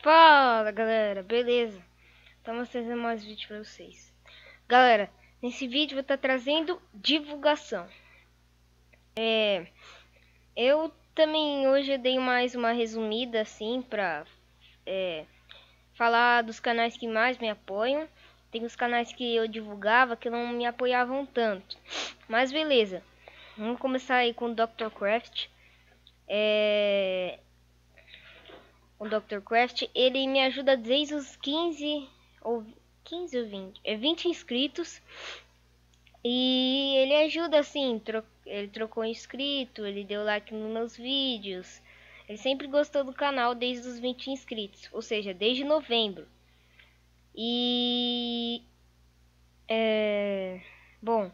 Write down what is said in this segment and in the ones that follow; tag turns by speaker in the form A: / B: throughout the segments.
A: Fala galera, beleza? Estamos trazendo mais vídeo pra vocês. Galera, nesse vídeo eu vou estar trazendo divulgação. Eu também hoje dei mais uma resumida assim pra falar dos canais que mais me apoiam. Tem os canais que eu divulgava que não me apoiavam tanto. Mas beleza, vamos começar aí com o Dr. Craft. O Dr. Craft, ele me ajuda desde os 15 ou 20, 20 inscritos. E ele ajuda assim, ele trocou inscrito, ele deu like nos meus vídeos. Ele sempre gostou do canal desde os 20 inscritos, ou seja, desde novembro. E bom,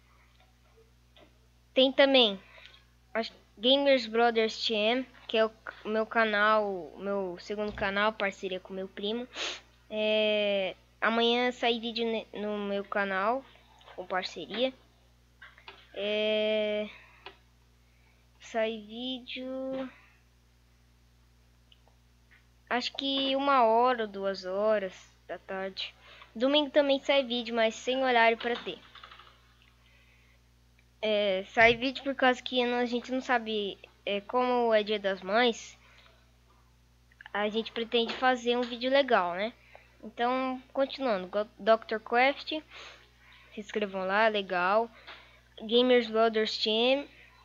A: tem também a Gamers Brothers TM, que é o meu canal, meu segundo canal, parceria com meu primo. Amanhã sai vídeo no meu canal com parceria. Sai vídeo, acho que 1 hora ou 2 horas da tarde. Domingo também sai vídeo, mas sem horário para ter. Sai vídeo por causa que a gente não sabe, como é Dia das Mães, a gente pretende fazer um vídeo legal, né? Então, continuando, Dr. Craft, se inscrevam lá, legal. Gamers Brothers Team,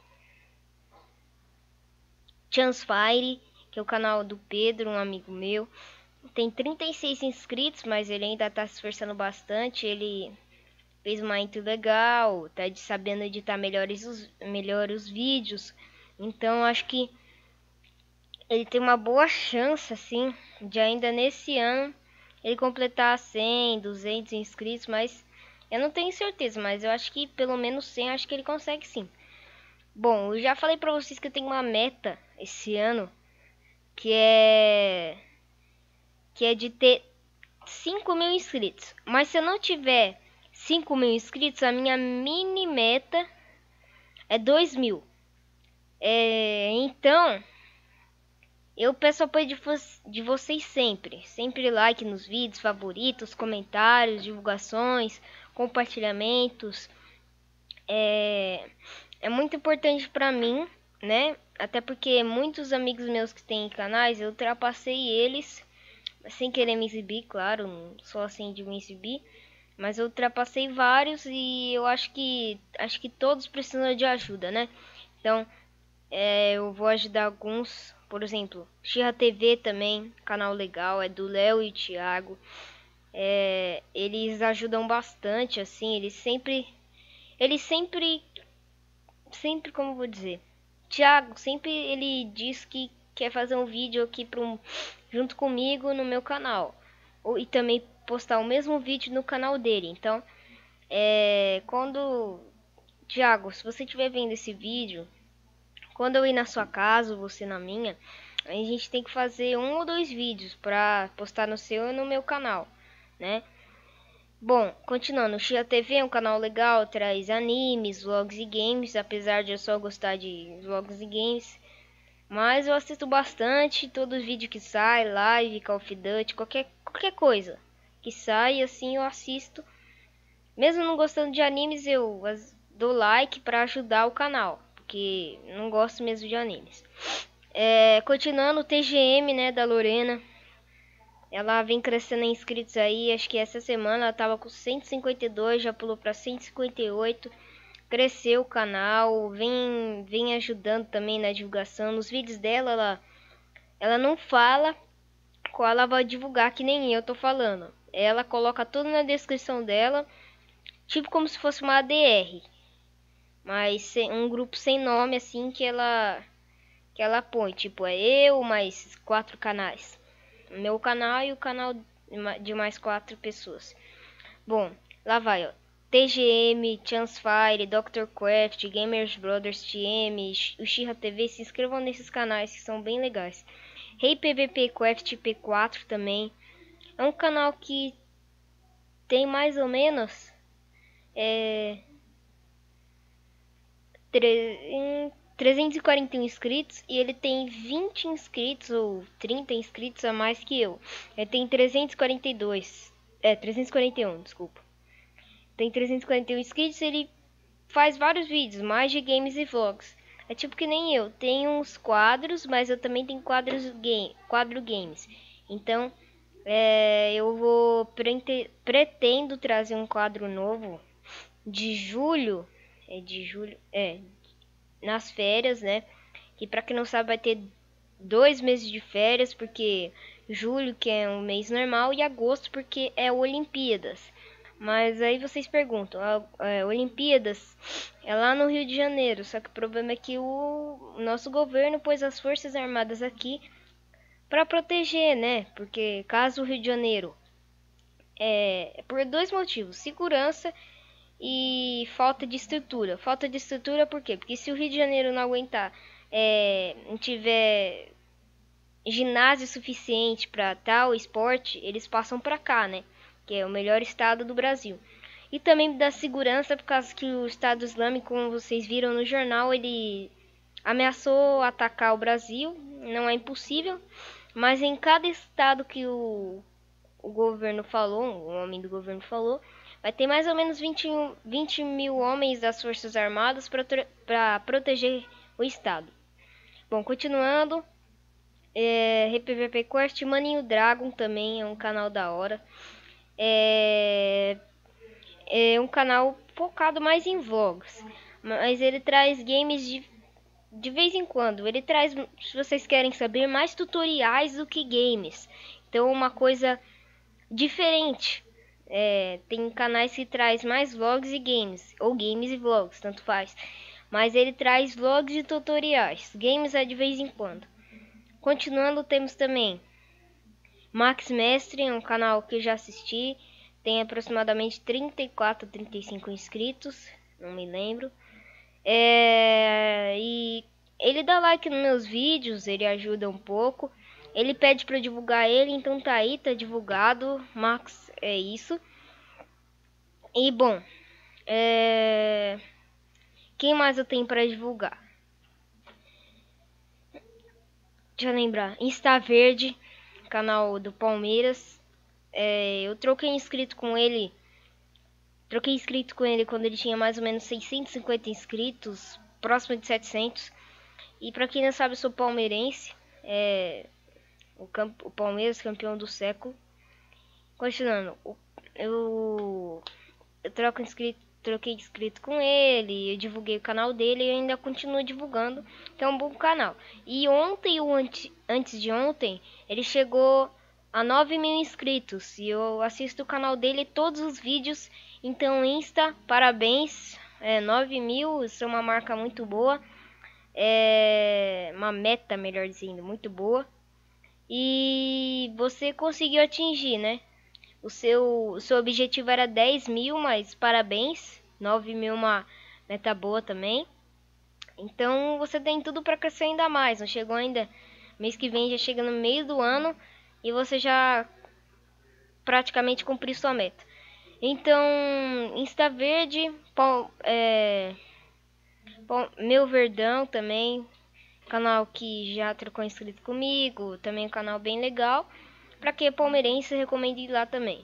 A: Chancefire, que é o canal do Pedro, um amigo meu. Tem 36 inscritos, mas ele ainda tá se esforçando bastante. Ele fez uma intro legal, tá sabendo editar melhor os vídeos. Então acho que ele tem uma boa chance, assim, de ainda nesse ano ele completar 100, 200 inscritos, mas eu não tenho certeza, mas eu acho que pelo menos 100, acho que ele consegue sim. Bom, eu já falei pra vocês que eu tenho uma meta esse ano, que é de ter 5.000 inscritos. Mas se eu não tiver 5.000 inscritos, a minha mini meta é 2.000. Então, eu peço apoio de vocês sempre. Sempre like nos vídeos, favoritos, comentários, divulgações, compartilhamentos. É muito importante pra mim, né? Até porque muitos amigos meus que têm canais, eu ultrapassei eles sem querer me exibir, claro, não sou assim de me exibir, mas eu ultrapassei vários e eu acho que todos precisam de ajuda, né? Então, eu vou ajudar alguns, por exemplo, Xirra TV também, canal legal, é do Léo e Thiago. Eles ajudam bastante, assim, sempre, como eu vou dizer, Thiago sempre ele diz que quer fazer um vídeo aqui junto comigo no meu canal, e também postar o mesmo vídeo no canal dele. Então, quando Thiago, se você estiver vendo esse vídeo, quando eu ir na sua casa, ou você na minha, a gente tem que fazer 1 ou 2 vídeos para postar no seu e no meu canal, né? Bom, continuando, o Xia TV é um canal legal, traz animes, vlogs e games, apesar de eu só gostar de vlogs e games. Mas eu assisto bastante, todo vídeo que sai, live, Call of Duty, qualquer coisa que sai, assim, eu assisto. Mesmo não gostando de animes, eu dou like pra ajudar o canal, porque não gosto mesmo de animes. Continuando, o TGM, né, da Lorena. Ela vem crescendo em inscritos aí, acho que essa semana ela tava com 152, já pulou pra 158. Cresceu o canal, vem ajudando também na divulgação. Nos vídeos dela, ela não fala qual ela vai divulgar, que nem eu tô falando. Ela coloca tudo na descrição dela, tipo como se fosse uma ADR. Mas um grupo sem nome, assim, que ela põe. Tipo, é eu mais 4 canais. Meu canal e o canal de mais 4 pessoas. Bom, lá vai, ó. TGM, Chancefire, Dr. Craft, Gamers Brothers TM, o Xirra TV, se inscrevam nesses canais que são bem legais. Rei PVP Craft P4 também. É um canal que tem mais ou menos 341 inscritos e ele tem 20 inscritos ou 30 inscritos a mais que eu. Ele tem 342, 341, desculpa. Tem 341 inscritos, ele faz vários vídeos, mais de games e vlogs. É tipo que nem eu, tenho uns quadros, mas eu também tenho quadro games. Então, eu pretendo trazer um quadro novo de julho, nas férias, né? Que pra quem não sabe vai ter 2 meses de férias, porque julho que é um mês normal e agosto porque é Olimpíadas. Mas aí vocês perguntam, Olimpíadas é lá no Rio de Janeiro, só que o problema é que o nosso governo pôs as Forças Armadas aqui para proteger, né? Porque caso o Rio de Janeiro por 2 motivos, segurança e falta de estrutura. Falta de estrutura por quê? Porque se o Rio de Janeiro não aguentar, não tiver ginásio suficiente para tal esporte, eles passam para cá, né? Que é o melhor estado do Brasil. E também da segurança, por causa que o Estado Islâmico, como vocês viram no jornal, ele ameaçou atacar o Brasil. Não é impossível, mas em cada estado que o governo falou, o homem do governo falou, vai ter mais ou menos 20 mil homens das Forças Armadas para proteger o estado. Bom, continuando, RPVP Quest, Maninho Dragon também é um canal da hora. É um canal focado mais em vlogs, mas ele traz games de vez em quando. Ele traz, se vocês querem saber, mais tutoriais do que games. Então, uma coisa diferente. Tem canais que traz mais vlogs e games, ou games e vlogs, tanto faz. Mas ele traz vlogs e tutoriais. Games é de vez em quando. Continuando, temos também Max Mestre, um canal que eu já assisti. Tem aproximadamente 34, 35 inscritos, não me lembro. E ele dá like nos meus vídeos, ele ajuda um pouco. Ele pede para divulgar ele, então tá aí, tá divulgado. Max, é isso. E bom, quem mais eu tenho para divulgar? Deixa eu lembrar. Insta Verde, canal do Palmeiras. Eu troquei inscrito com ele. Troquei inscrito com ele quando ele tinha mais ou menos 650 inscritos, próximo de 700. E pra quem não sabe, eu sou palmeirense. O Palmeiras, campeão do século. Continuando, eu troquei inscrito com ele, eu divulguei o canal dele e ainda continuo divulgando, que é um bom canal. E ontem, ou antes de ontem, ele chegou a 9 mil inscritos. E eu assisto o canal dele todos os vídeos. Então, Insta, parabéns. 9 mil, isso é uma marca muito boa. Uma meta, melhor dizendo, muito boa. E você conseguiu atingir, né? O seu objetivo era 10 mil, mas parabéns. 9 mil é uma meta boa também. Então você tem tudo para crescer ainda mais. Não chegou ainda. Mês que vem já chega no meio do ano. E você já praticamente cumpriu sua meta. Então, Insta Verde, Meu Verdão também. Canal que já trocou inscrito comigo. Também um canal bem legal. Pra quem é palmeirense, recomendo ir lá também.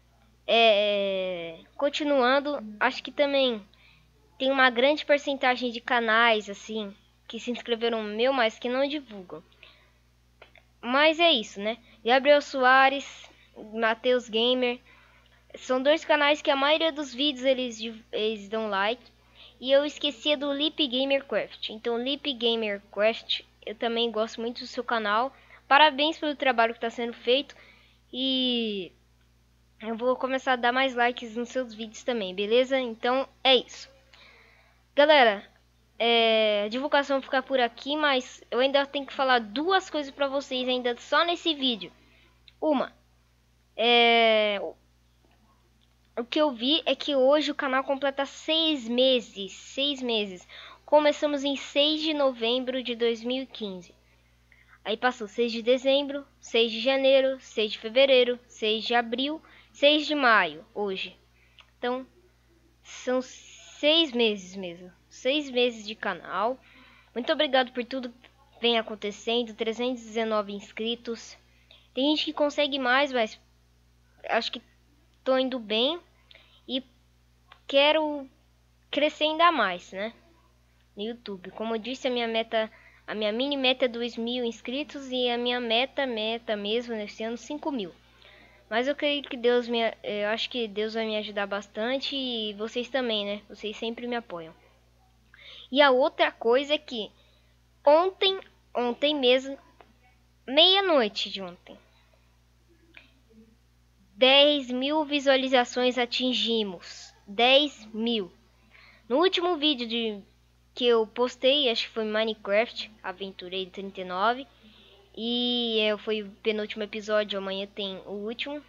A: Continuando, acho que também tem uma grande porcentagem de canais assim que se inscreveram no meu, mas que não divulgam. Mas é isso, né? Gabriel Soares, Matheus Gamer, são 2 canais que a maioria dos vídeos eles dão like. E eu esquecia do Lip Gamer Craft. Então, Lip Gamer Craft, eu também gosto muito do seu canal. Parabéns pelo trabalho que está sendo feito. E eu vou começar a dar mais likes nos seus vídeos também, beleza? Então, é isso. Galera, a divulgação vai ficar por aqui, mas eu ainda tenho que falar 2 coisas pra vocês ainda só nesse vídeo. Uma, o que eu vi é que hoje o canal completa 6 meses. 6 meses. Começamos em 6 de novembro de 2015. Aí passou 6 de dezembro, 6 de janeiro, 6 de fevereiro, 6 de abril, 6 de maio, hoje. Então, são 6 meses mesmo. 6 meses de canal. Muito obrigado por tudo que vem acontecendo. 319 inscritos. Tem gente que consegue mais, mas acho que tô indo bem. E quero crescer ainda mais, né? No YouTube. Como eu disse, a minha mini meta é 2.000 inscritos e a minha meta mesmo nesse ano 5.000. Mas eu creio que eu acho que Deus vai me ajudar bastante e vocês também, né? Vocês sempre me apoiam. E a outra coisa é que ontem mesmo, meia-noite de ontem, 10.000 visualizações atingimos. 10.000. No último vídeo que eu postei, acho que foi Minecraft Aventureiro 39. E foi o penúltimo episódio, amanhã tem o último.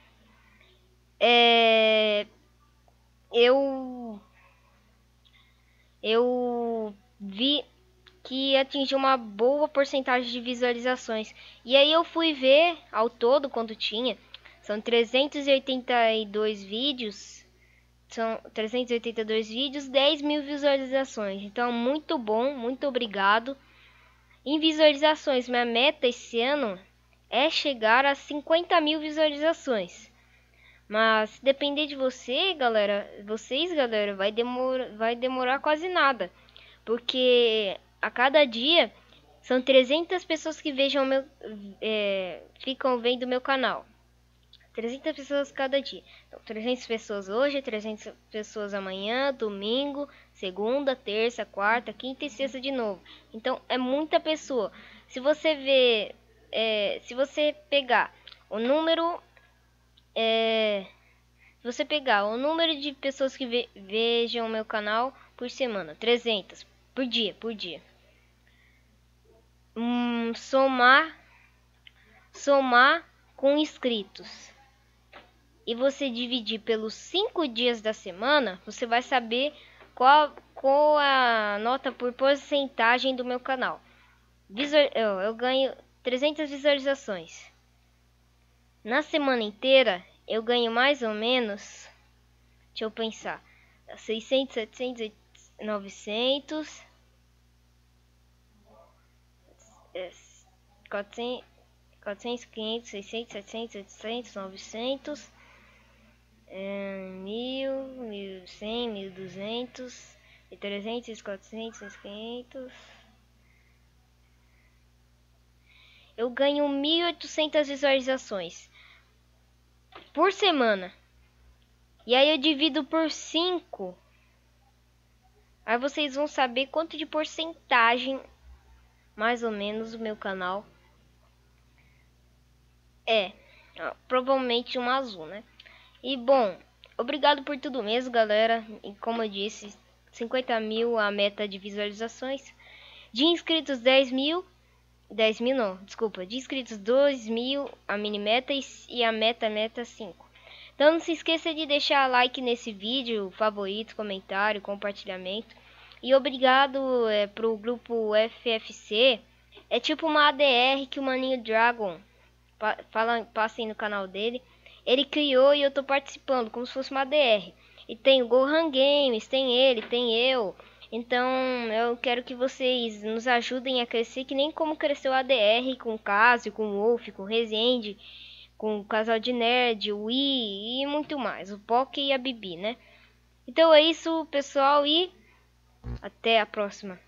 A: Eu vi que atingiu uma boa porcentagem de visualizações. E aí eu fui ver ao todo quanto tinha. São 382 vídeos. São 382 vídeos, 10.000 visualizações. Então, muito bom, muito obrigado. Em visualizações, minha meta esse ano é chegar a 50.000 visualizações. Mas se depender de vocês, galera, vai demorar quase nada. Porque a cada dia são 300 pessoas que ficam vendo meu canal. 300 pessoas cada dia. Então, 300 pessoas hoje, 300 pessoas amanhã, domingo, segunda, terça, quarta, quinta e sexta de novo. Então, é muita pessoa. Se você pegar o número... se você pegar o número de pessoas que vejam meu canal por semana, 300 por dia. Somar com inscritos. E você dividir pelos 5 dias da semana, você vai saber qual a nota por porcentagem do meu canal. Eu ganho 300 visualizações. Na semana inteira, eu ganho mais ou menos... Deixa eu pensar. 600, 700, 900... 400, 500, 600, 700, 800, 900... 1.000, 1.100, 1.200, 300, 400, 500. Eu ganho 1.800 visualizações por semana. E aí eu divido por 5. Aí vocês vão saber quanto de porcentagem, mais ou menos, o meu canal é. Provavelmente um azul, né? E bom, obrigado por tudo mesmo, galera. E como eu disse, 50.000 a meta de visualizações. De inscritos 10.000. 10.000 não, desculpa. De inscritos 2.000 a mini meta e a meta 5. Então não se esqueça de deixar like nesse vídeo, favorito, comentário, compartilhamento. E obrigado pro grupo FFC. É tipo uma ADR que o Maninho Dragon passem no canal dele. Ele criou e eu tô participando, como se fosse uma ADR. E tem o Gohan Games, tem ele, tem eu. Então eu quero que vocês nos ajudem a crescer, que nem como cresceu a ADR com o Casio, com o Wolf, com o Resende, com o Casal de Nerd, o Wii e muito mais. O Poké e a Bibi, né? Então é isso, pessoal, e até a próxima.